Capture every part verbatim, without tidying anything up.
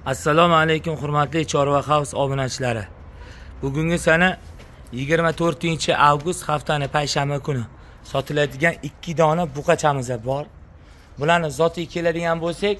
Assalomu alaykum hurmatli Chorva House obunachilari. Bugungi sana yigirma to'rtinchi avgust haftani payshanba kuni sotiladigan ikki dona buqachamiz bor. Bularni zotiy keladigan bo'lsak,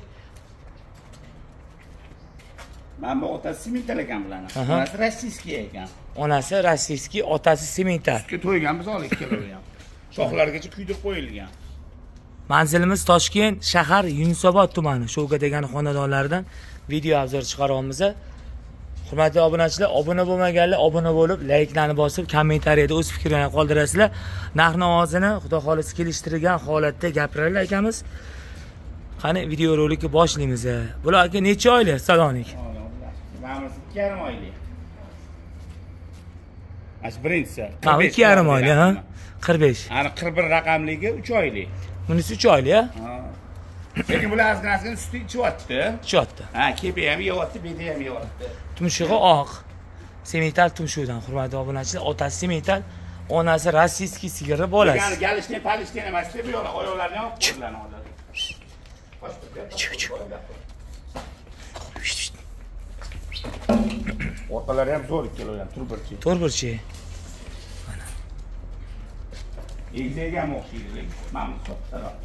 mana bu otasi semental ekan bularni. Onasi rossiyskiy ekan. Onasi rossiyskiy, otasi semental. Sizga to'ygan biz olib kelgan. Shoxlargacha kuydirib qo'yilgan. Manzilimiz Toshkent shahar Yunusobod tumani. Sho'ga degan xonadonlardan video obzor chiqaryapmiz. Hurmatli obunachilar, obuna bo'lmaganlar obuna bo'lib, layklarni bosib, kommentariyada o'z fikringizni qoldirasizlar. Narx-navozini Xudo xolisi kelishtirgan holatda gapiraylik akamiz. Qani video rolikni boshlaymiz. Bular aka necha oylik salonik? Ma'lumot ikki yarim oylik. As birinchisi. ikki yarim oylik, ha? qirq besh. Ana qirq bir raqamligi uch oylik. Bunisi uch oylik, ha? Lekin bular azginasini suti ichyapti. Ichyapti. Ha, kepi ham yeyapti, bedi ham yeyapti. Tumshug'i oq. Semental tumshug'idan hurmatli obunachilar, otasi semental, onasi rossiyskiy sigiri bolasi. Yani galishten, palishten emas deb yo'q, oyoqlarini olib qo'ydilar hozir. Orqalari ham zo'r ikkalari, turburchi. Turburchi. Mana. Egzaga ham o'xshaydi, mana bu taraf.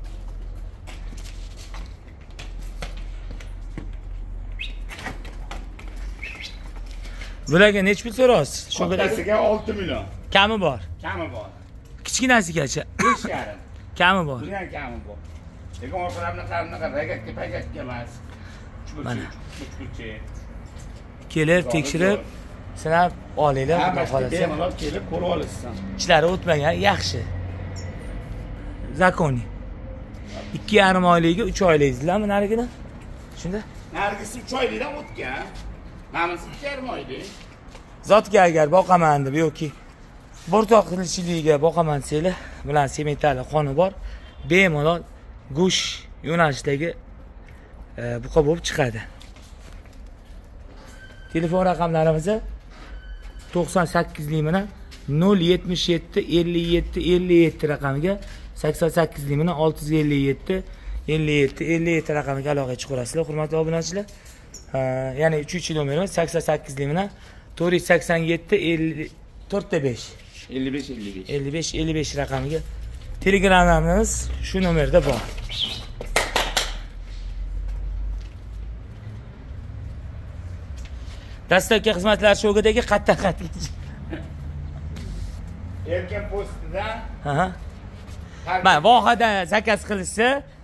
Bularga necha pul so'raysiz? Shu bittasiga olti million. Kami bor. Kami bor. Kichkinasigacha besh yarim. Kami bor. Bular kami bor. Lekin orqalarini qarinaqa ragatga pagatga emas. Mana. Uch-uch. Kelib, tekshirib, sinab olinglar, xudo xolasa. Bemalol kelib ko'rib olasiz. Ishlari o'tmagan, yaxshi. Zakoniy. ikki yarim oyligiga uch oylikizlarmi narigini? Shunda? Narigisi uch oylikdan o'tgan. Namasi ikki yarim oylik. Zotga agar boqaman deb yoki o'rtoqchiligiga boqaman desanglar, bilan semental qoni bor, bemalol go'sh yo'nalishdagi buqa bo'lib chiqadi. Telefon raqamlarimiz to'qson sakkizlik bilan nol yetmish yetti ellik yetti ellik yetti raqamiga, sakson sakkizlik bilan olti yuz ellik yetti ellik yetti ellik yetti raqamiga aloqa chiqarasizlar, hurmatli obunachilar. Ya'ni uchinchi nomerimiz sakson sakkizlik bilan to'rt yuz sakson yetti to'rt besh ellik besh ellik besh ellik besh ellik besh raqamiga Telegramimiz shu nomerda bor. Dastlabki xizmatlar sho'gidagi qatta-qatta. Erkin postidan. Ha. Mana vohada zakaz qilishsa,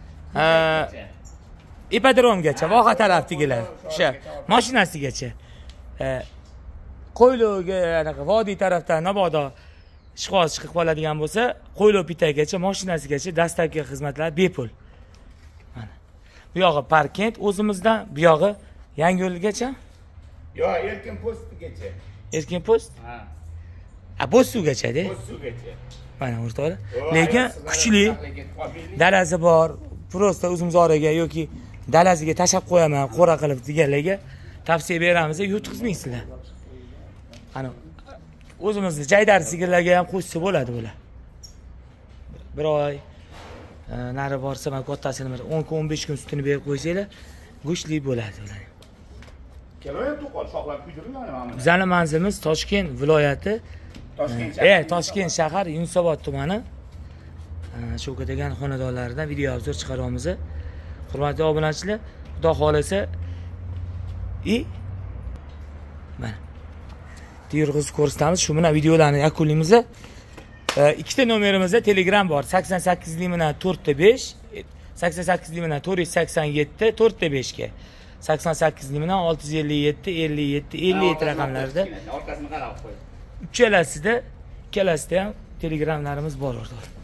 ipodromgacha, voha tarafdagilar, o'sha mashinasigacha. Qo'ylovga, anaqa vodiy tarafdan mabodo ishg'ol chiqib qoladigan bo'lsa, qo'ylov pitagacha, mashinasigacha dastlabki xizmatlar bepul. Mana. Bu yog'i Parkent o'zimizdan, bu yog'i Yangiyo'lgacha. Yo, Erkin postigacha. Erkin post? Ha. A, Bo'zsuvgacha-da. Bo'zsuvgacha. Mana o'rtoqlar. Lekin kuchli dalasi bor, prosta uzumzoriga yoki dalasiga tashab qo'yaman, qo'ra qilib deganlarga tavsiya beramiz, yutqizmaysizlar. Ana o'zimizni jaydar sigirlarga ham qo'shsa bo'ladi bular. Bir oy nari borsa, men kattasini bir o'n o'n besh kun sutini berib qo'ysanglar, go'shtli bo'ladi ular. Kelayapti to'qol shoxlar kuydiriladi mana. Bizning manzilimiz Toshkent viloyati, Toshkent shahar. Eh, Toshkent shahar Yunusobod tumani. Sho'ga degan xonadonlaridan video obzor chiqaryapmiz. Hurmatli obunachilar, Xudo xolasa i mana Dirg'iz ko'rsatamiz. Shu bilan videolarni yakunlaymiz. Ikkita nomerimizda Telegram bor. sakson sakkizlik bilan to'rt besh, sakson sakkizlik bilan to'rt yuz sakson yetti to'rt besh ga. sakson sakkizlik bilan olti yuz ellik yetti ellik yetti ellik yetti raqamlarda. Orqasini qarab qo'y. Uchalasida, ikkalasida ham Telegramlarimiz bor o'rtoqlar.